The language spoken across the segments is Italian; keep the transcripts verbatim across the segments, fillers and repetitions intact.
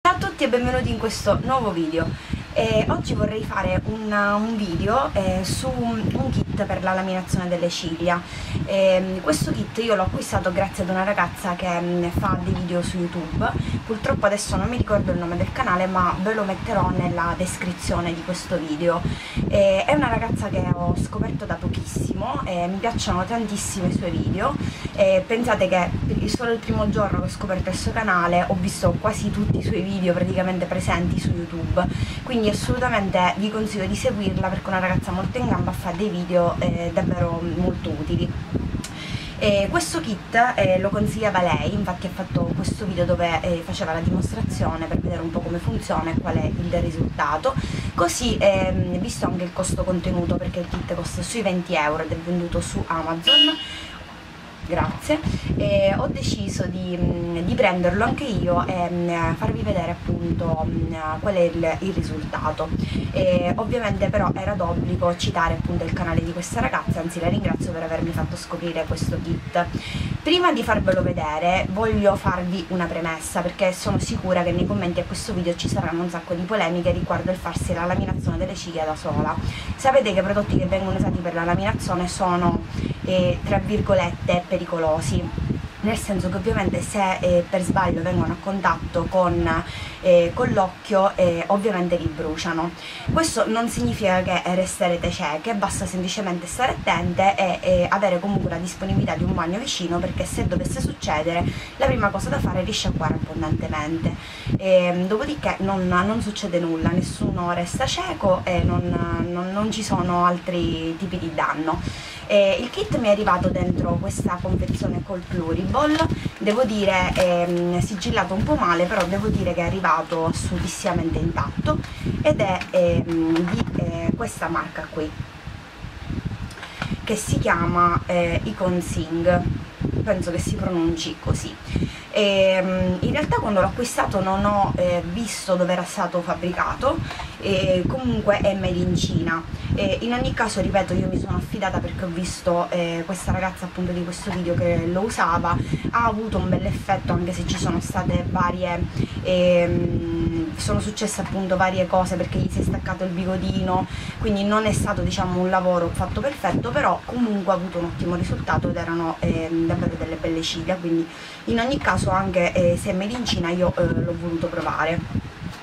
Ciao a tutti e benvenuti in questo nuovo video. Eh, oggi vorrei fare un, un video eh, su un, un kit per la laminazione delle ciglia. Eh, questo kit io l'ho acquistato grazie ad una ragazza che mh, fa dei video su YouTube. Purtroppo adesso non mi ricordo il nome del canale, ma ve lo metterò nella descrizione di questo video. Eh, è una ragazza che ho scoperto da pochissimo e mi piacciono tantissimo i suoi video. Eh, pensate che solo il primo giorno che ho scoperto il suo canale ho visto quasi tutti i suoi video praticamente presenti su YouTube, quindi assolutamente vi consiglio di seguirla perché è una ragazza molto in gamba, fa dei video eh, davvero molto utili. E questo kit eh, lo consigliava lei, infatti ha fatto questo video dove eh, faceva la dimostrazione per vedere un po' come funziona e qual è il risultato. Così ehm, visto anche il costo contenuto, perché il kit costa sui venti euro ed è venduto su Amazon, grazie, e ho deciso di, di prenderlo anche io e mh, farvi vedere appunto mh, qual è il, il risultato. E ovviamente però era d'obbligo citare appunto il canale di questa ragazza, anzi la ringrazio per avermi fatto scoprire questo kit. Prima di farvelo vedere voglio farvi una premessa, perché sono sicura che nei commenti a questo video ci saranno un sacco di polemiche riguardo il farsi la laminazione delle ciglia da sola. Sapete che i prodotti che vengono usati per la laminazione sono eh, tra virgolette pericolosi, nel senso che ovviamente se eh, per sbaglio vengono a contatto con, eh, con l'occhio eh, ovviamente li bruciano. Questo non significa che resterete cieche, basta semplicemente stare attente e, e avere comunque la disponibilità di un bagno vicino, perché se dovesse succedere la prima cosa da fare è risciacquare abbondantemente. E, dopodiché non, non succede nulla, nessuno resta cieco e non, non, non ci sono altri tipi di danno. Eh, il kit mi è arrivato dentro questa confezione col Pluriball, devo dire ehm, sigillato un po' male, però devo dire che è arrivato assolutissimamente intatto ed è ehm, di eh, questa marca qui, che si chiama eh, Icon Sing, penso che si pronunci così. E, in realtà quando l'ho acquistato non ho eh, visto dove era stato fabbricato, e comunque è made in Cina. E in ogni caso, ripeto, io mi sono affidata perché ho visto eh, questa ragazza appunto di questo video che lo usava, ha avuto un bel effetto, anche se ci sono state varie ehm, sono successe appunto varie cose, perché gli si è staccato il bigodino, quindi non è stato diciamo un lavoro fatto perfetto, però comunque ha avuto un ottimo risultato ed erano ehm, davvero delle belle ciglia. Quindi in ogni caso, anche eh, se è made in Cina, io eh, l'ho voluto provare.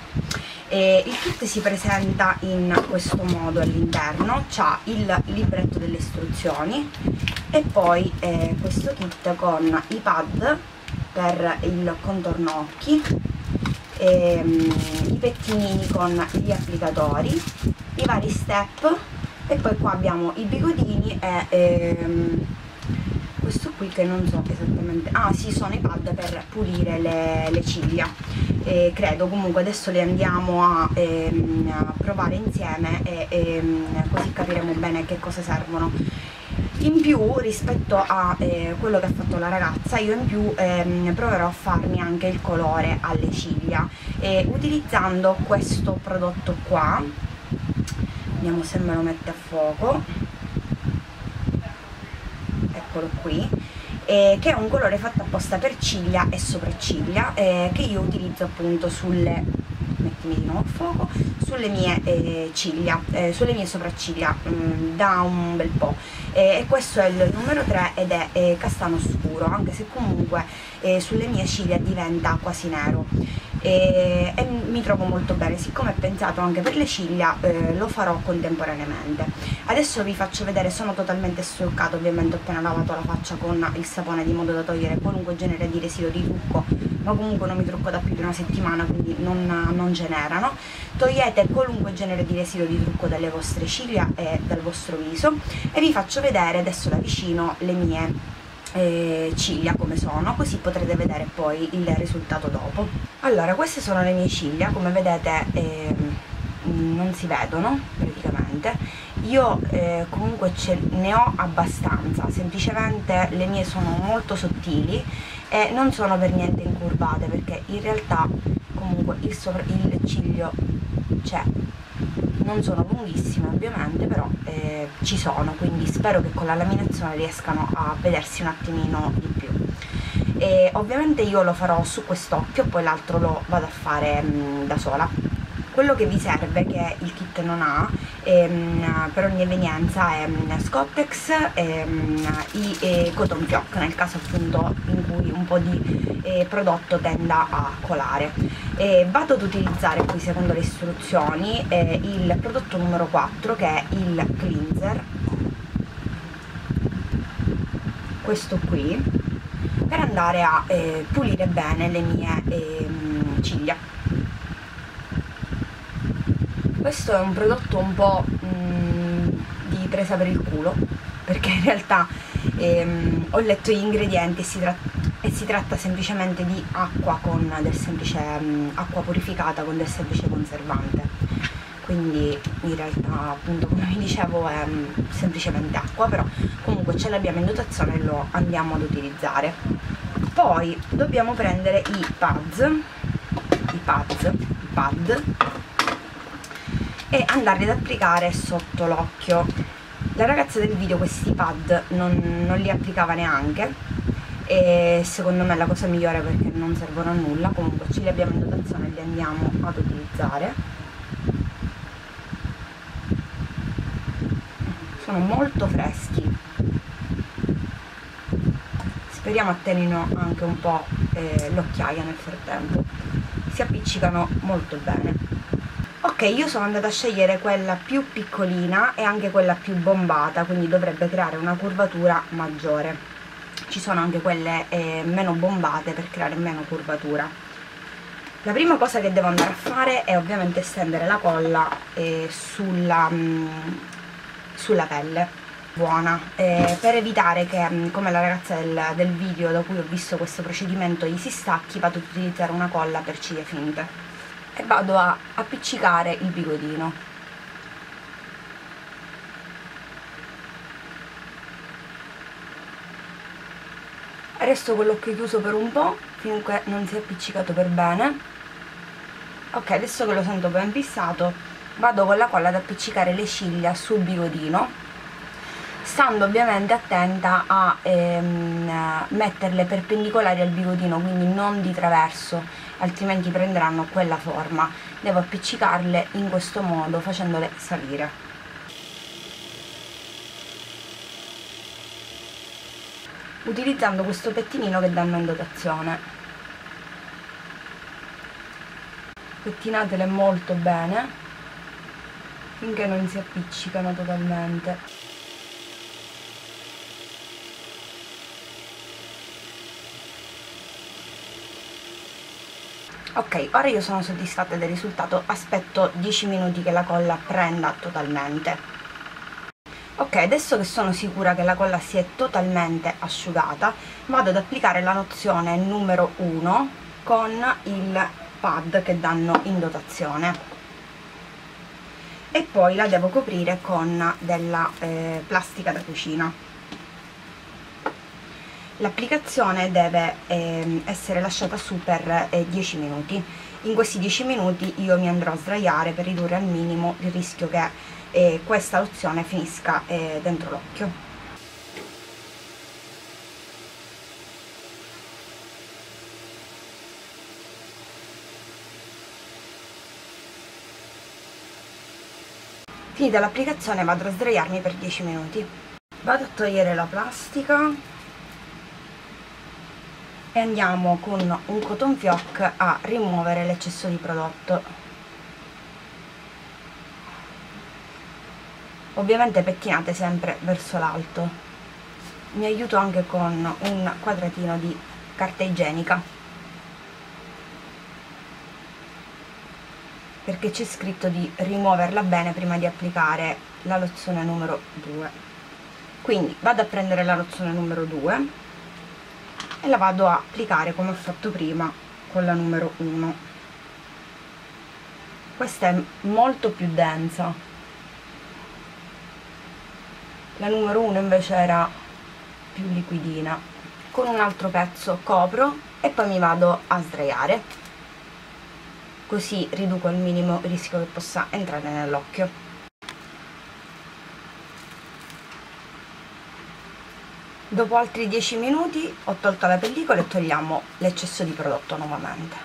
E il kit si presenta in questo modo all'interno, c'ha il libretto delle istruzioni e poi eh, questo kit con i pad per il contorno occhi, ehm, i pettinini con gli applicatori, i vari step, e poi qua abbiamo i bigodini e ehm, questo qui che non so esattamente, ah sì, sono i pad per pulire le, le ciglia, eh, credo. Comunque adesso le andiamo a, ehm, a provare insieme e ehm, così capiremo bene che cosa servono. In più, rispetto a eh, quello che ha fatto la ragazza, io in più ehm, proverò a farmi anche il colore alle ciglia, e utilizzando questo prodotto qua, vediamo se me lo mette a fuoco, eccolo qui, eh, che è un colore fatto apposta per ciglia e sopracciglia, eh, che io utilizzo appunto sulle, mettimi di nuovo a fuoco, sulle mie eh, ciglia, eh, sulle mie sopracciglia mh, da un bel po', eh, e questo è il numero tre ed è eh, castano scuro, anche se comunque eh, sulle mie ciglia diventa quasi nero. E, e mi trovo molto bene. Siccome è pensato anche per le ciglia, eh, lo farò contemporaneamente. Adesso vi faccio vedere, sono totalmente struccata, ovviamente ho appena lavato la faccia con il sapone, di modo da togliere qualunque genere di residuo di trucco, ma comunque non mi trucco da più di una settimana, quindi non, non generano. Togliete qualunque genere di residuo di trucco dalle vostre ciglia e dal vostro viso, e vi faccio vedere adesso da vicino le mie Eh, ciglia come sono, così potrete vedere poi il risultato dopo. Allora, queste sono le mie ciglia, come vedete eh, non si vedono praticamente. Io eh, comunque ce ne ho abbastanza, semplicemente le mie sono molto sottili e non sono per niente incurvate, perché in realtà comunque il, sopra il ciglio c'è. Non sono lunghissime ovviamente, però eh, ci sono, quindi spero che con la laminazione riescano a vedersi un attimino di più. e ovviamente io lo farò su quest'occhio, poi l'altro lo vado a fare mh, da sola. Quello che vi serve, che il kit non ha, ehm, per ogni evenienza, è um, Scottex e um, i e cotton fioc, nel caso appunto in cui un po' di eh, prodotto tenda a colare. E vado ad utilizzare qui, secondo le istruzioni, eh, il prodotto numero quattro, che è il cleanser, questo qui, per andare a eh, pulire bene le mie eh, ciglia. Questo è un prodotto un po' mh, di presa per il culo, perché in realtà ehm, ho letto gli ingredienti e si, tra e si tratta semplicemente di acqua con del semplice mh, acqua purificata con del semplice conservante. Quindi in realtà, appunto, come vi dicevo, è mh, semplicemente acqua, però comunque ce l'abbiamo in dotazione e lo andiamo ad utilizzare. Poi dobbiamo prendere i pads, i pads, i pad, e andarli ad applicare sotto l'occhio. La ragazza del video questi pad non, non li applicava neanche, e secondo me è la cosa migliore perché non servono a nulla. Comunque ce li abbiamo in dotazione e li andiamo ad utilizzare. Sono molto freschi, speriamo attenino anche un po' eh, l'occhiaia nel frattempo, si appiccicano molto bene. Ok, io sono andata a scegliere quella più piccolina e anche quella più bombata, quindi dovrebbe creare una curvatura maggiore. Ci sono anche quelle eh, meno bombate per creare meno curvatura. La prima cosa che devo andare a fare è ovviamente stendere la colla eh, sulla, mh, sulla pelle buona, eh, per evitare che, mh, come la ragazza del, del video da cui ho visto questo procedimento, gli si stacchi, vado ad utilizzare una colla per ciglia finte e vado a appiccicare il bigodino. Resto con l'occhio chiuso per un po' finché non si è appiccicato per bene. Ok, adesso che lo sento ben fissato, vado con la colla ad appiccicare le ciglia sul bigodino, stando ovviamente attenta a ehm, metterle perpendicolari al bigodino, quindi non di traverso, altrimenti prenderanno quella forma. Devo appiccicarle in questo modo, facendole salire. Utilizzando questo pettinino che danno in dotazione. Pettinatele molto bene finché non si appiccicano totalmente. Ok, ora io sono soddisfatta del risultato, aspetto dieci minuti che la colla prenda totalmente. Ok, adesso che sono sicura che la colla si è totalmente asciugata, vado ad applicare la lozione numero uno con il pad che danno in dotazione e poi la devo coprire con della eh, plastica da cucina. L'applicazione deve eh, essere lasciata su per eh, dieci minuti. In questi dieci minuti io mi andrò a sdraiare per ridurre al minimo il rischio che eh, questa lozione finisca eh, dentro l'occhio. Finita l'applicazione vado a sdraiarmi per dieci minuti. Vado a togliere la plastica e andiamo con un cotton fioc a rimuovere l'eccesso di prodotto. Ovviamente pettinate sempre verso l'alto. Mi aiuto anche con un quadratino di carta igienica, perché c'è scritto di rimuoverla bene prima di applicare la lozione numero due. Quindi vado a prendere la lozione numero due e la vado a applicare come ho fatto prima con la numero uno. Questa è molto più densa, la numero uno invece era più liquidina. Con un altro pezzo copro e poi mi vado a sdraiare, così riduco al minimo il rischio che possa entrare nell'occhio. Dopo altri dieci minuti ho tolto la pellicola e togliamo l'eccesso di prodotto nuovamente.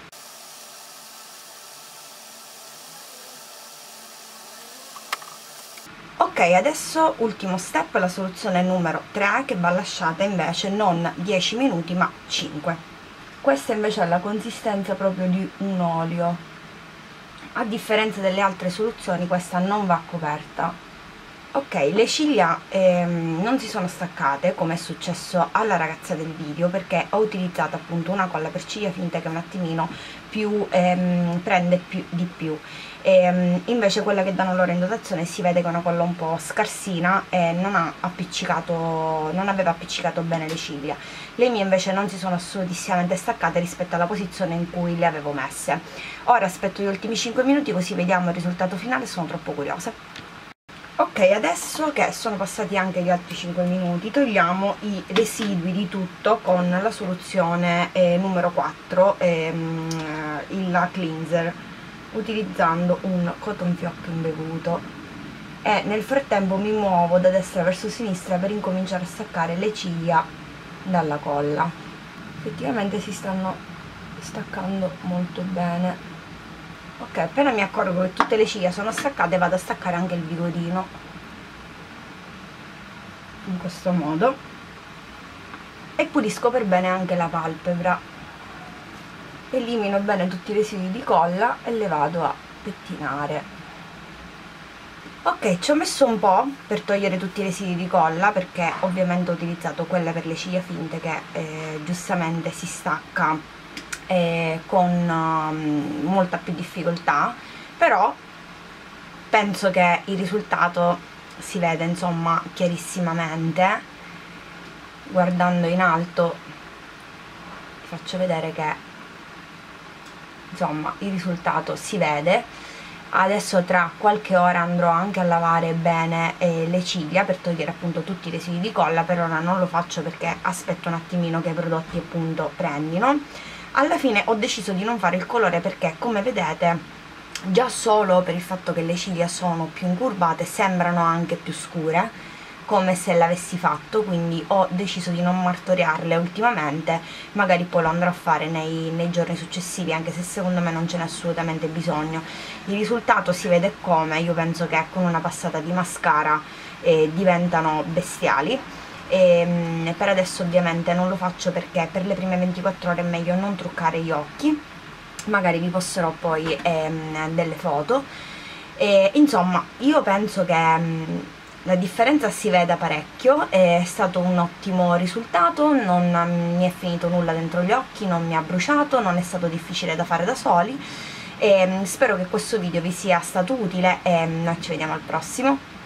Ok, adesso ultimo step, la soluzione numero tre, che va lasciata invece non dieci minuti ma cinque. Questa invece ha la consistenza proprio di un olio. A differenza delle altre soluzioni, questa non va coperta. Ok, le ciglia ehm, non si sono staccate come è successo alla ragazza del video, perché ho utilizzato appunto una colla per ciglia finte che un attimino più ehm, prende più, di più. E, invece quella che danno loro in dotazione si vede che è una colla un po' scarsina e non ha appiccicato, non aveva appiccicato bene le ciglia. Le mie invece non si sono assolutissimamente staccate rispetto alla posizione in cui le avevo messe. Ora aspetto gli ultimi cinque minuti così vediamo il risultato finale, sono troppo curiosa. Ok, adesso che sono passati anche gli altri cinque minuti, togliamo i residui di tutto con la soluzione eh, numero quattro, ehm, il cleanser, utilizzando un cotton fioc imbevuto. E nel frattempo mi muovo da destra verso sinistra per incominciare a staccare le ciglia dalla colla. Effettivamente si stanno staccando molto bene. Ok, appena mi accorgo che tutte le ciglia sono staccate vado a staccare anche il bigodino in questo modo e pulisco per bene anche la palpebra, elimino bene tutti i residui di colla e le vado a pettinare. Ok, ci ho messo un po' per togliere tutti i residui di colla, perché ovviamente ho utilizzato quella per le ciglia finte che eh, giustamente si stacca Eh, con um, molta più difficoltà, però penso che il risultato si vede insomma chiarissimamente. Guardando in alto vi faccio vedere che insomma il risultato si vede. Adesso tra qualche ora andrò anche a lavare bene eh, le ciglia per togliere appunto tutti i residui di colla. Per ora non lo faccio perché aspetto un attimino che i prodotti appunto prendino. Alla fine ho deciso di non fare il colore perché, come vedete, già solo per il fatto che le ciglia sono più incurvate sembrano anche più scure, come se l'avessi fatto, quindi ho deciso di non martoriarle ultimamente. Magari poi lo andrò a fare nei, nei giorni successivi, anche se secondo me non ce n'è assolutamente bisogno. Il risultato si vede come, io penso che con una passata di mascara eh, diventano bestiali. E per adesso ovviamente non lo faccio perché per le prime ventiquattro ore è meglio non truccare gli occhi. Magari vi posterò poi ehm, delle foto. E, insomma, io penso che ehm, la differenza si veda parecchio, è stato un ottimo risultato, non mi è finito nulla dentro gli occhi, non mi ha bruciato, non è stato difficile da fare da soli. E spero che questo video vi sia stato utile e ci vediamo al prossimo.